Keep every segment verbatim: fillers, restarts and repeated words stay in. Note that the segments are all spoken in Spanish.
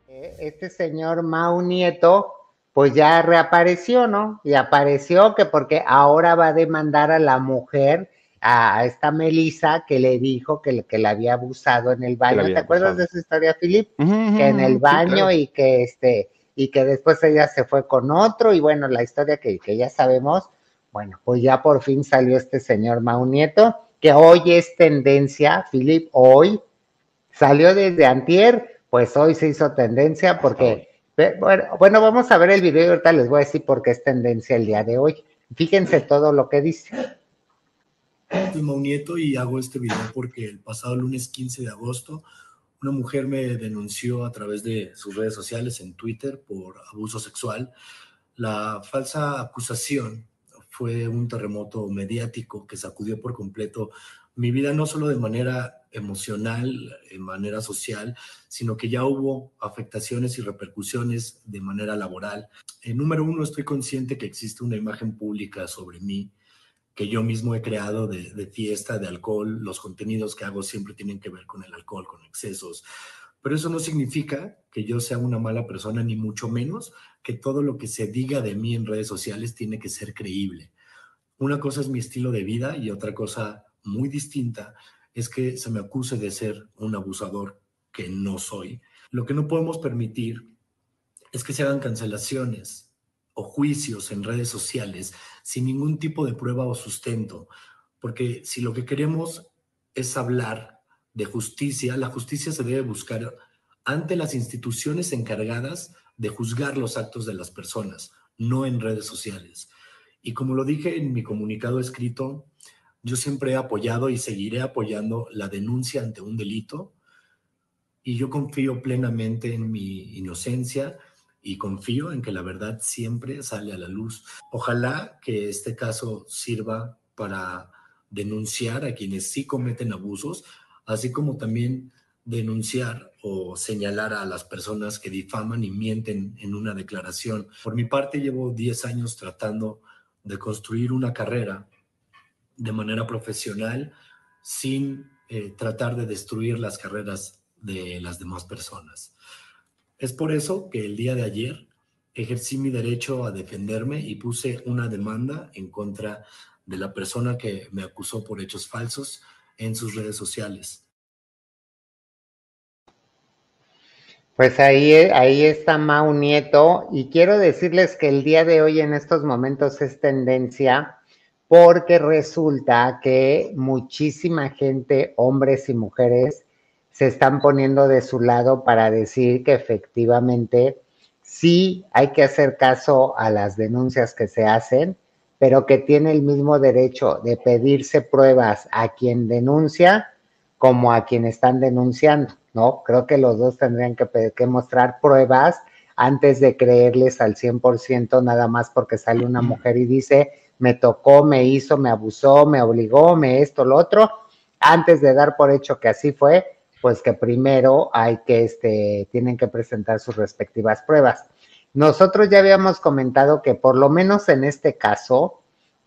Eh, Este señor Mau Nieto, pues ya reapareció, ¿no? Y apareció que porque ahora va a demandar a la mujer, a, a esta Melissa, que le dijo que, le- que la había abusado en el Que la baño. ¿Te había acuerdas de abusado. esa historia, Philip? Ujú, ujú, Que en el ujú, sí, baño claro. y que este, y que después ella se fue con otro, y bueno, la historia que, que ya sabemos. Bueno, pues ya por fin salió este señor Mau Nieto, que hoy es tendencia, Philip, hoy salió desde antier, pues hoy se hizo tendencia porque, bueno, bueno, vamos a ver el video y ahorita les voy a decir por qué es tendencia el día de hoy. Fíjense todo lo que dice. Soy Mau Nieto y hago este video porque el pasado lunes quince de agosto una mujer me denunció a través de sus redes sociales en Twitter por abuso sexual. La falsa acusación fue un terremoto mediático que sacudió por completo mi vida, no solo de manera emocional, de manera social, sino que ya hubo afectaciones y repercusiones de manera laboral. Eh, número uno, estoy consciente que existe una imagen pública sobre mí que yo mismo he creado de, de fiesta, de alcohol. Los contenidos que hago siempre tienen que ver con el alcohol, con excesos. Pero eso no significa que yo sea una mala persona, ni mucho menos que todo lo que se diga de mí en redes sociales tiene que ser creíble. Una cosa es mi estilo de vida y otra cosa muy distinta es que se me acuse de ser un abusador que no soy. Lo que no podemos permitir es que se hagan cancelaciones o juicios en redes sociales sin ningún tipo de prueba o sustento, porque si lo que queremos es hablar de justicia, la justicia se debe buscar ante las instituciones encargadas de juzgar los actos de las personas, no en redes sociales. Y como lo dije en mi comunicado escrito, yo siempre he apoyado y seguiré apoyando la denuncia ante un delito y yo confío plenamente en mi inocencia y confío en que la verdad siempre sale a la luz. Ojalá que este caso sirva para denunciar a quienes sí cometen abusos, así como también denunciar o señalar a las personas que difaman y mienten en una declaración. Por mi parte, llevo diez años tratando de construir una carrera de manera profesional sin eh, tratar de destruir las carreras de las demás personas. Es por eso que el día de ayer ejercí mi derecho a defenderme y puse una demanda en contra de la persona que me acusó por hechos falsos en sus redes sociales. Pues ahí, ahí está Mau Nieto, y quiero decirles que el día de hoy en estos momentos es tendencia porque resulta que muchísima gente, hombres y mujeres, se están poniendo de su lado para decir que efectivamente sí hay que hacer caso a las denuncias que se hacen, pero que tiene el mismo derecho de pedirse pruebas a quien denuncia como a quien están denunciando, ¿no? Creo que los dos tendrían que, que mostrar pruebas antes de creerles al cien por ciento nada más porque sale una mujer y dice, me tocó, me hizo, me abusó, me obligó, me esto, lo otro, antes de dar por hecho que así fue, pues que primero hay que, este, tienen que presentar sus respectivas pruebas. Nosotros ya habíamos comentado que por lo menos en este caso,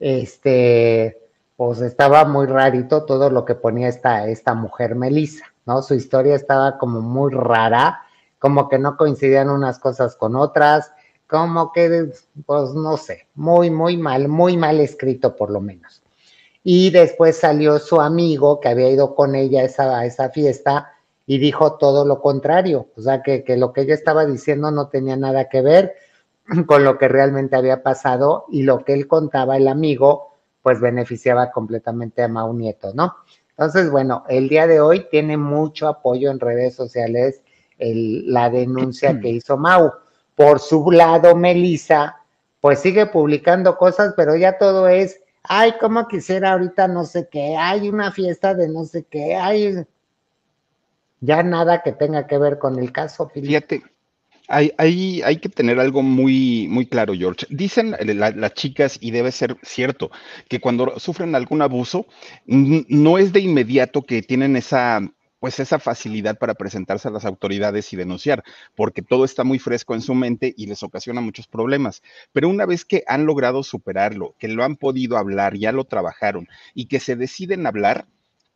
este, pues estaba muy rarito todo lo que ponía esta, esta mujer Melissa, ¿no? Su historia estaba como muy rara, como que no coincidían unas cosas con otras, como que, pues no sé, muy, muy mal, muy mal escrito por lo menos. Y después salió su amigo que había ido con ella a esa, a esa fiesta y dijo todo lo contrario, o sea, que, que lo que ella estaba diciendo no tenía nada que ver con lo que realmente había pasado, y lo que él contaba, el amigo, pues beneficiaba completamente a Mau Nieto, ¿no? Entonces, bueno, el día de hoy tiene mucho apoyo en redes sociales el, la denuncia que hizo Mau. Por su lado, Melissa, pues sigue publicando cosas, pero ya todo es, ay, cómo quisiera ahorita no sé qué, hay una fiesta de no sé qué, hay ya nada que tenga que ver con el caso, Filipe. Fíjate, hay, hay, hay que tener algo muy, muy claro, George. Dicen la- las chicas, y debe ser cierto, que cuando sufren algún abuso, n- no es de inmediato que tienen esa, pues esa facilidad para presentarse a las autoridades y denunciar, porque todo está muy fresco en su mente y les ocasiona muchos problemas. Pero una vez que han logrado superarlo, que lo han podido hablar, ya lo trabajaron y que se deciden hablar,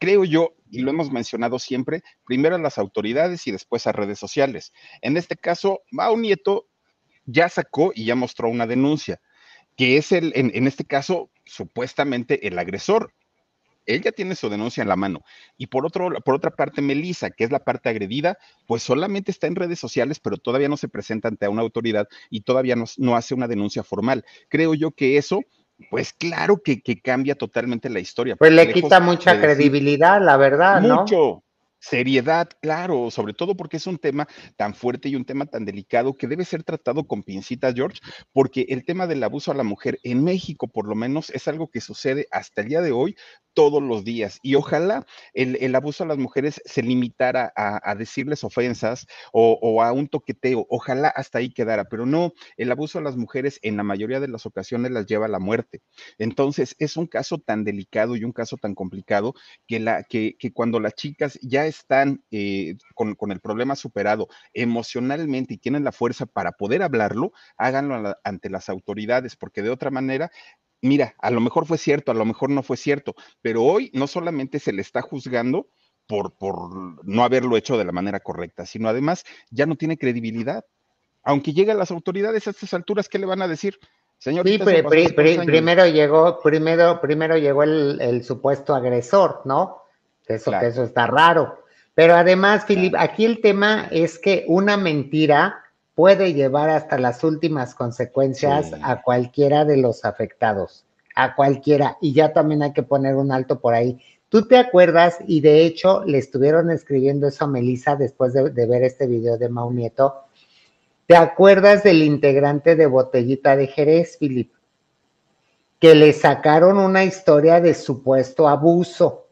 creo yo, y lo hemos mencionado siempre, primero a las autoridades y después a redes sociales. En este caso, Mau Nieto ya sacó y ya mostró una denuncia, que es el, en, en este caso, supuestamente el agresor. Él ya tiene su denuncia en la mano. Y por, otro, por otra parte, Melissa, que es la parte agredida, pues solamente está en redes sociales, pero todavía no se presenta ante una autoridad y todavía no, no hace una denuncia formal. Creo yo que eso, pues claro que, que cambia totalmente la historia, Pues porque le lejos quita mucha de decir credibilidad, la verdad, ¿no? mucho. Seriedad, claro, sobre todo porque es un tema tan fuerte y un tema tan delicado que debe ser tratado con pincitas, George, porque el tema del abuso a la mujer en México, por lo menos, es algo que sucede hasta el día de hoy todos los días. Y ojalá el, el abuso a las mujeres se limitara a, a decirles ofensas o, o, a un toqueteo, ojalá hasta ahí quedara, pero no, el abuso a las mujeres en la mayoría de las ocasiones las lleva a la muerte. Entonces, es un caso tan delicado y un caso tan complicado que, la, que, que cuando las chicas ya están eh, con, con, el problema superado emocionalmente y tienen la fuerza para poder hablarlo, háganlo la, ante las autoridades, porque de otra manera, mira, a lo mejor fue cierto, a lo mejor no fue cierto, pero hoy no solamente se le está juzgando por, por no haberlo hecho de la manera correcta, sino además ya no tiene credibilidad. Aunque lleguen las autoridades a estas alturas, ¿qué le van a decir? Sí, Señorita, eso pri, pasó pri, hace dos pri, años. primero llegó, primero, primero llegó el, el supuesto agresor, ¿no? Eso, que Claro, eso está raro. Pero además, Filip, claro. aquí el tema es que una mentira puede llevar hasta las últimas consecuencias Sí. a cualquiera de los afectados, a cualquiera, y ya también hay que poner un alto por ahí. ¿Tú te acuerdas? Y de hecho le estuvieron escribiendo eso a Melissa después de, de ver este video de Mau Nieto. ¿Te acuerdas del integrante de Botellita de Jerez, Filip? Que le sacaron una historia de supuesto abuso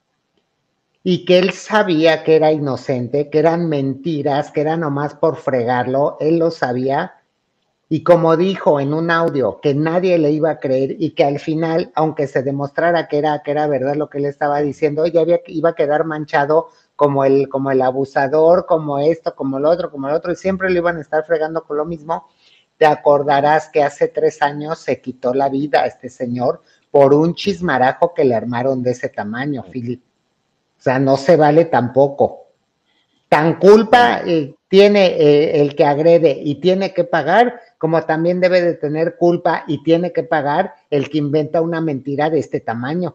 y que él sabía que era inocente, que eran mentiras, que era nomás por fregarlo, él lo sabía, y como dijo en un audio que nadie le iba a creer y que al final, aunque se demostrara que era, que era verdad lo que él estaba diciendo, ya había, iba a quedar manchado como el, como el abusador, como esto, como lo otro, como lo otro, y siempre le iban a estar fregando con lo mismo. Te acordarás que hace tres años se quitó la vida a este señor por un chismarajo que le armaron de ese tamaño, Philip. O sea, no se vale tampoco. Tan Bueno, culpa eh, tiene eh, el que agrede y tiene que pagar, como también debe de tener culpa y tiene que pagar el que inventa una mentira de este tamaño.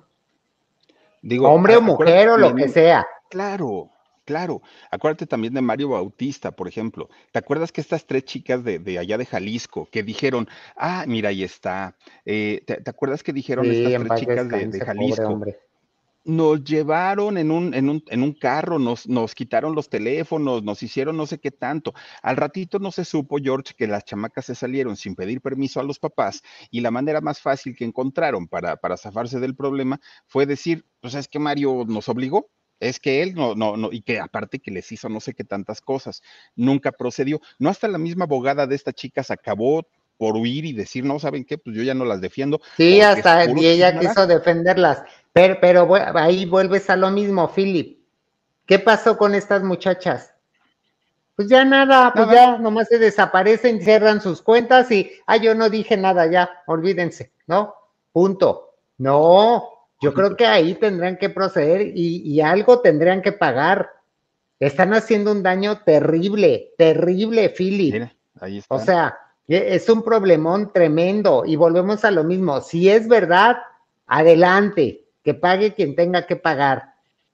digo, Hombre o a- acuérdate mujer o lo que también, sea. claro, claro, acuérdate también de Mario Bautista, por ejemplo. ¿Te acuerdas que estas tres chicas de, de allá de Jalisco que dijeron, ah, mira, ahí está? Eh, ¿te, te acuerdas que dijeron Sí, estas en tres paz chicas de, de descanse, pobre Jalisco? hombre. Nos llevaron en un, en un, en un carro, nos, nos quitaron los teléfonos, nos hicieron no sé qué tanto. Al ratito no se supo, George, que las chamacas se salieron sin pedir permiso a los papás y la manera más fácil que encontraron para, para zafarse del problema fue decir, pues es que Mario nos obligó, es que él no, no, no, y que aparte que les hizo no sé qué tantas cosas, nunca procedió. No hasta la misma abogada de esta chica se acabó por huir y decir, no, ¿saben qué? Pues yo ya no las defiendo Sí, porque es hasta puro y ella quiso chismarajo. defenderlas. Pero, pero ahí vuelves a lo mismo, Philip. ¿Qué pasó con estas muchachas? Pues ya nada, pues Nada, ya nomás se desaparecen, cierran sus cuentas y, ah, yo no dije nada, ya, olvídense, ¿no? Punto. No, yo oye, creo que ahí tendrán que proceder y, y algo tendrían que pagar. Están haciendo un daño terrible, terrible, Philip. mira, ahí O están. sea, e, es un problemón tremendo y volvemos a lo mismo. Si es verdad, adelante, que pague quien tenga que pagar,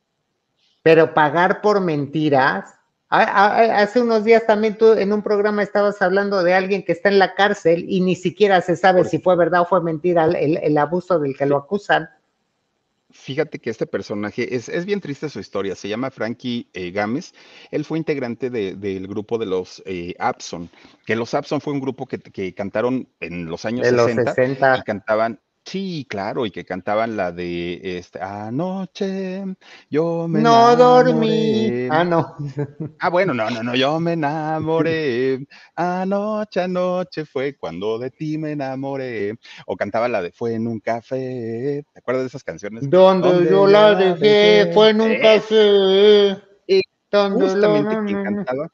pero pagar por mentiras. Hace unos días también tú en un programa estabas hablando de alguien que está en la cárcel y ni siquiera se sabe si Jorge, fue verdad o fue mentira el, el abuso del que lo acusan. fíjate que este personaje es, es bien triste su historia. Se llama Frankie eh, Gámez. Él fue integrante de- del grupo de los eh, Abson, que los Abson fue un grupo que, que cantaron en los años De los sesenta y sesenta. cantaban, sí, claro, y que cantaban la de este, Anoche yo me No dormí. enamoré. Ah, no. Ah, bueno, no, no, no, yo me enamoré. Anoche, anoche fue cuando de ti me enamoré. O cantaba la de Fue en un café. ¿Te acuerdas de esas canciones? Donde yo Donde yo la la dejé dejé. fue en un Es, café. y Donde justamente quien lo... cantaba,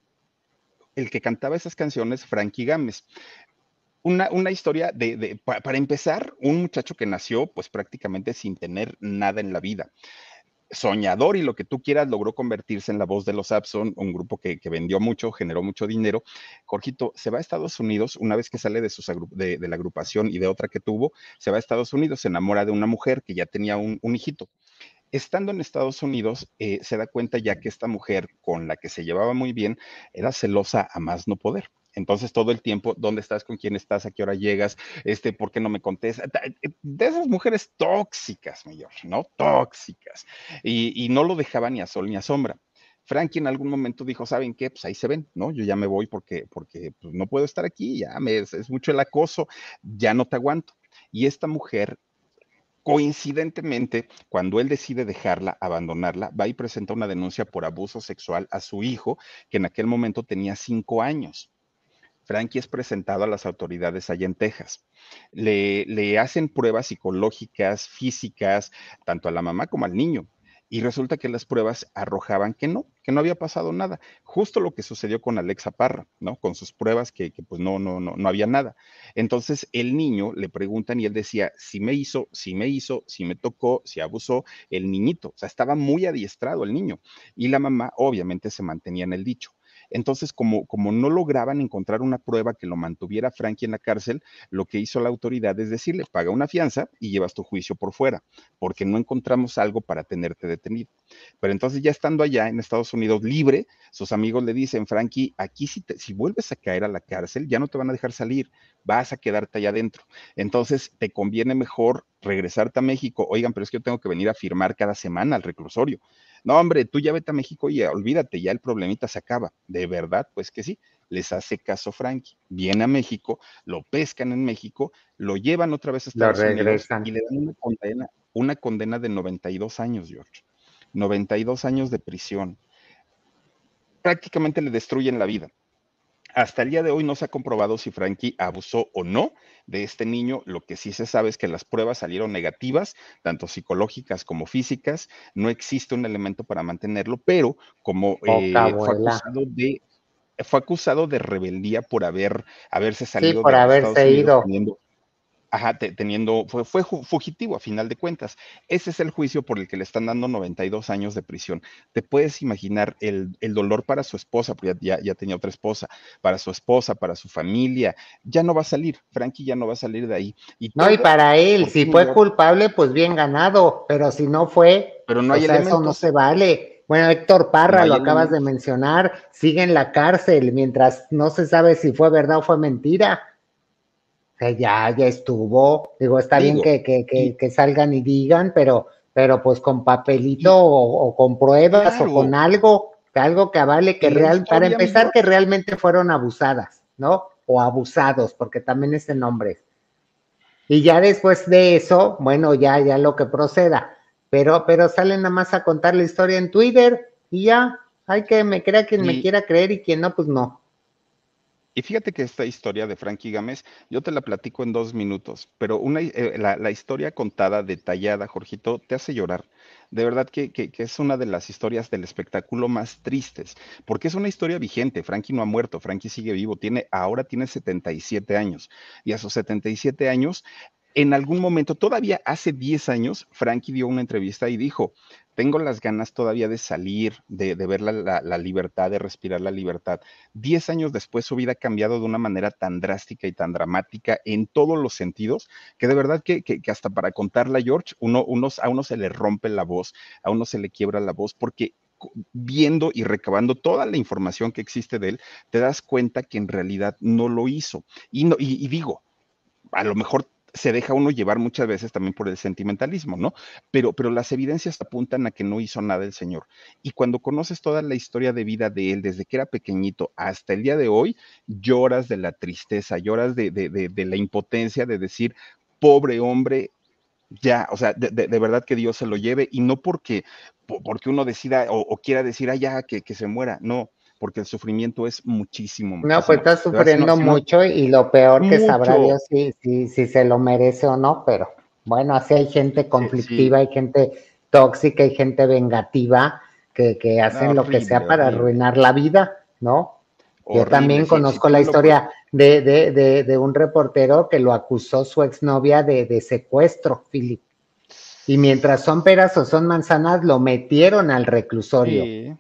el que cantaba esas canciones, Frankie Gámez. Una, una historia de, de pa- para empezar, un muchacho que nació pues prácticamente sin tener nada en la vida. soñador y lo que tú quieras, logró convertirse en la voz de los Abson, un grupo que, que vendió mucho, generó mucho dinero. Jorgito se va a Estados Unidos, una vez que sale de, sus, de, de la agrupación y de otra que tuvo, se va a Estados Unidos, se enamora de una mujer que ya tenía un, un hijito. Estando en Estados Unidos, eh, se da cuenta ya que esta mujer con la que se llevaba muy bien era celosa a más no poder. Entonces todo el tiempo, ¿dónde estás? ¿Con quién estás? ¿A qué hora llegas? Este, ¿por qué no me contestas? De esas mujeres tóxicas, mi George, ¿no? Tóxicas. Y, y no lo dejaba ni a sol ni a sombra. Frankie en algún momento dijo, ¿saben qué? Pues ahí se ven, ¿no? Yo ya me voy porque, porque pues, no puedo estar aquí, ya me, es, es mucho el acoso, ya no te aguanto. Y esta mujer, coincidentemente, cuando él decide dejarla, abandonarla, va y presenta una denuncia por abuso sexual a su hijo, que en aquel momento tenía cinco años. Frankie es presentado a las autoridades allá en Texas. Le, le hacen pruebas psicológicas, físicas, tanto a la mamá como al niño. Y resulta que las pruebas arrojaban que no, que no había pasado nada. Justo lo que sucedió con Alexa Parra, ¿no? Con sus pruebas que, que pues no, no, no, no había nada. Entonces el niño le preguntan y él decía, si me hizo, si me hizo, si me tocó, si abusó, el niñito. O sea, estaba muy adiestrado el niño. Y la mamá obviamente se mantenía en el dicho. Entonces, como, como no lograban encontrar una prueba que lo mantuviera Frankie en la cárcel, lo que hizo la autoridad es decirle, paga una fianza y llevas tu juicio por fuera, porque no encontramos algo para tenerte detenido. Pero entonces ya estando allá en Estados Unidos libre, sus amigos le dicen, Frankie, aquí si, te, si vuelves a caer a la cárcel, ya no te van a dejar salir, vas a quedarte allá adentro. Entonces, te conviene mejor regresarte a México. Oigan, pero es que yo tengo que venir a firmar cada semana al reclusorio. No, hombre, tú ya vete a México y olvídate, ya el problemita se acaba. De verdad, pues que sí, les hace caso Frankie. Viene a México, lo pescan en México, lo llevan otra vez a Lo Estados Unidos regresan. y le dan una condena, una condena de noventa y dos años, George. noventa y dos años de prisión. Prácticamente le destruyen la vida. Hasta el día de hoy no se ha comprobado si Frankie abusó o no de este niño. Lo que sí se sabe es que las pruebas salieron negativas, tanto psicológicas como físicas. No existe un elemento para mantenerlo, pero como Poca eh, fue abuela. acusado de fue acusado de rebeldía por haber haberse Sí, salido por de los Estados haberse Unidos ido. teniendo Ajá, te, teniendo, fue, fue fugitivo a final de cuentas. Ese es el juicio por el que le están dando noventa y dos años de prisión. Te puedes imaginar el, el dolor para su esposa, porque ya, ya, ya tenía otra esposa, para su esposa, para su familia. Ya no va a salir, Frankie ya no va a salir de ahí. Y No, y todo, para él, por si New fue York, culpable, pues bien ganado, pero si no fue, pero no o hay sea, eso no elementos, se vale. Bueno, Héctor no Parra, lo hay acabas de elementos. mencionar, sigue en la cárcel mientras no se sabe si fue verdad o fue mentira. O sea, ya, ya estuvo. Digo, está bien Digo, que, que, y, que, que salgan y digan, pero, pero pues con papelito y o, o con pruebas o con claro, algo, algo que avale que y la real, para historia, mi empezar, que George, realmente fueron abusadas, ¿no? O abusados, porque también ese nombre. Y ya después de eso, bueno, ya, ya lo que proceda. Pero, pero salen nada más a contar la historia en Twitter y ya, hay que me crea quien me y, quiera creer y quien no, pues no. Y fíjate que esta historia de Frankie Gámez, yo te la platico en dos minutos, pero una, eh, la, la historia contada, detallada, Jorgito, te hace llorar. De verdad que, que, que es una de las historias del espectáculo más tristes, porque es una historia vigente. Frankie no ha muerto, Frankie sigue vivo, tiene, ahora tiene setenta y siete años, y a sus setenta y siete años, en algún momento, todavía hace diez años, Frankie dio una entrevista y dijo, tengo las ganas todavía de salir, de, de ver la, la, la libertad, de respirar la libertad. Diez años después su vida ha cambiado de una manera tan drástica y tan dramática en todos los sentidos, que de verdad que, que, que hasta para contarla, George, uno, unos, a uno se le rompe la voz, a uno se le quiebra la voz, porque viendo y recabando toda la información que existe de él, te das cuenta que en realidad no lo hizo. Y, no, y, y digo, a lo mejor se deja uno llevar muchas veces también por el sentimentalismo, ¿no? Pero, pero las evidencias apuntan a que no hizo nada el señor. Y cuando conoces toda la historia de vida de él, desde que era pequeñito hasta el día de hoy, lloras de la tristeza, lloras de, de, de, de la impotencia de decir, pobre hombre, ya, o sea, de, de, de, verdad que Dios se lo lleve, y no porque, porque uno decida o, o quiera decir, ah, ya, que, que se muera, no, porque el sufrimiento es muchísimo, No, pues muchísimo. está De verdad, si no, sufriendo si no, mucho y lo peor que sabrá mucho. Dios si, si, si se lo merece o no, pero bueno, así hay gente Sí, sí, conflictiva, hay gente tóxica, hay gente vengativa que, que no, hacen lo que sea horrible, para horrible, arruinar la vida, ¿no? Yo horrible. también Si, si conozco tú la ves lo que, historia de, de, de, de un reportero que lo acusó su exnovia de, de secuestro, Philip. Y mientras son peras o son manzanas, lo metieron al reclusorio. Sí.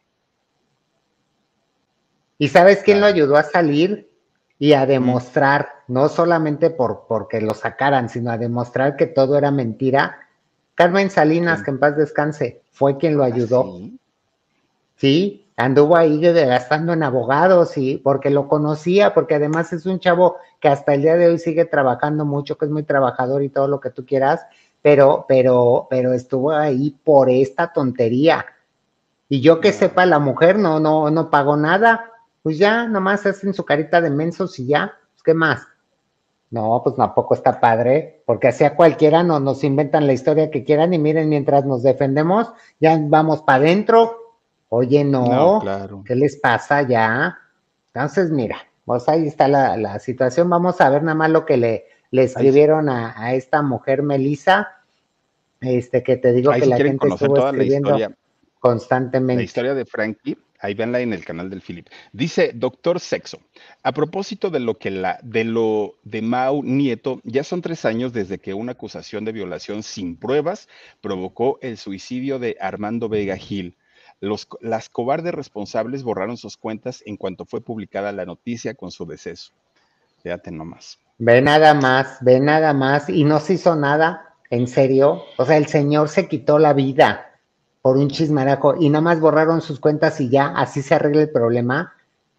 ¿Y sabes quién Claro. lo ayudó a salir? Y a demostrar, mm. no solamente por porque lo sacaran, sino a demostrar que todo era mentira. Carmen Salinas, sí. que en paz descanse, fue quien lo ayudó. ¿Ah, sí? Sí, anduvo ahí gastando en abogados y porque lo conocía, porque además es un chavo que hasta el día de hoy sigue trabajando mucho, que es muy trabajador y todo lo que tú quieras, pero, pero, pero estuvo ahí por esta tontería. Y yo que no. sepa, la mujer no, no, no pagó nada, pues ya, nomás hacen su carita de mensos y ya, pues, ¿qué más? No, pues tampoco está padre, porque así a cualquiera no, nos inventan la historia que quieran y miren, mientras nos defendemos, ya vamos para adentro. Oye, no, no claro. ¿qué les pasa ya? Entonces, mira, pues ahí está la, la situación. Vamos a ver nada más lo que le, le escribieron a, a esta mujer Melissa, este que te digo ahí que si la quieren gente conocer estuvo toda escribiendo la historia, constantemente. La historia de Frankie, ahí véanla en el canal del Philip. Dice Doctor Sexo, a propósito de lo que la, de lo de Mau Nieto, ya son tres años desde que una acusación de violación sin pruebas provocó el suicidio de Armando Vega Gil. Los, las cobardes responsables borraron sus cuentas en cuanto fue publicada la noticia con su deceso. Fíjate nomás. Ve nada más, ve nada más, y no se hizo nada, en serio. O sea, el señor se quitó la vida por un chismaraco y nada más borraron sus cuentas y ya, así se arregla el problema.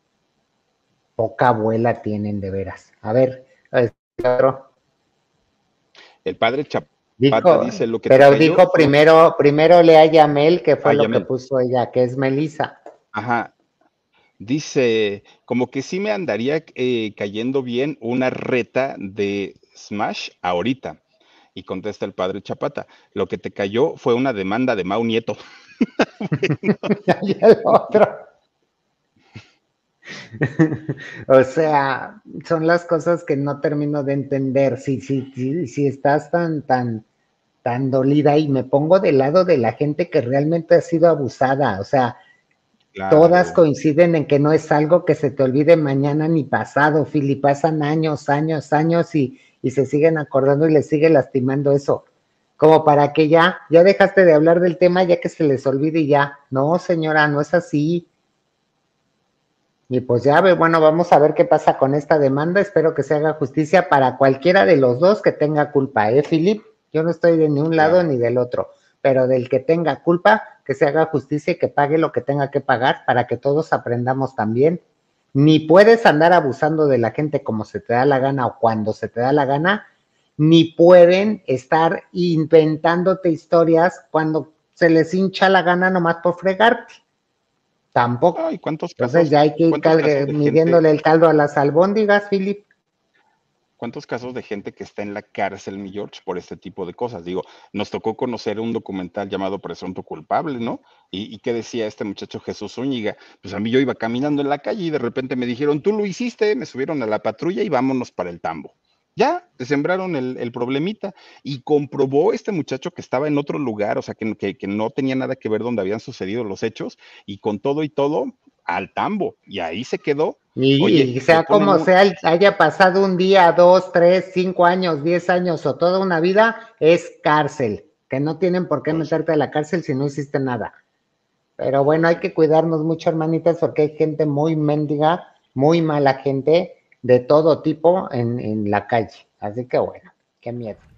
Poca abuela tienen de veras. A ver, otro. El padre Chapata dijo, dice lo que pero te cayó, dijo primero, primero lea Yamel, que fue ah, lo Yamel. que puso ella, que es Melissa. Ajá. Dice, como que sí me andaría eh, cayendo bien una reta de Smash ahorita. Y contesta el padre Chapata, lo que te cayó fue una demanda de Mau Nieto. Bueno. Y el otro. O sea, son las cosas que no termino de entender. Si, si, si, si estás tan, tan, tan dolida y me pongo del lado de la gente que realmente ha sido abusada, o sea, claro. Todas coinciden en que no es algo que se te olvide mañana ni pasado, Philly, pasan años, años, años y, y se siguen acordando y les sigue lastimando eso. Como para que ya, ya dejaste de hablar del tema ya que se les olvide y ya. No, señora, no es así. Y pues ya, bueno, vamos a ver qué pasa con esta demanda. Espero que se haga justicia para cualquiera de los dos que tenga culpa, ¿eh, Philip? Yo no estoy de ni un lado claro. ni del otro, pero del que tenga culpa, que se haga justicia y que pague lo que tenga que pagar para que todos aprendamos también. Ni puedes andar abusando de la gente como se te da la gana o cuando se te da la gana, ni pueden estar inventándote historias cuando se les hincha la gana nomás por fregarte. Tampoco. Ay, ¿cuántos casos, Entonces ya hay que ir calgue, midiéndole gente, el caldo a las albóndigas, Philip. ¿Cuántos casos de gente que está en la cárcel, mi George, por este tipo de cosas? Digo, nos tocó conocer un documental llamado Presunto Culpable, ¿no? Y, y qué decía este muchacho Jesús Zúñiga. Pues a mí yo iba caminando en la calle y de repente me dijeron, tú lo hiciste, me subieron a la patrulla y vámonos para el tambo. Ya, te sembraron el, el problemita y comprobó este muchacho que estaba en otro lugar, o sea, que, que, que no tenía nada que ver donde habían sucedido los hechos y con todo y todo al tambo y ahí se quedó. Y, Oye, y sea como un... sea, haya pasado un día, dos, tres, cinco años, diez años o toda una vida, es cárcel, que no tienen por qué pues... meterte a la cárcel si no hiciste nada. Pero bueno, hay que cuidarnos mucho, hermanitas, porque hay gente muy mendiga, muy mala gente, de todo tipo en, en la calle. Así que bueno, qué miedo.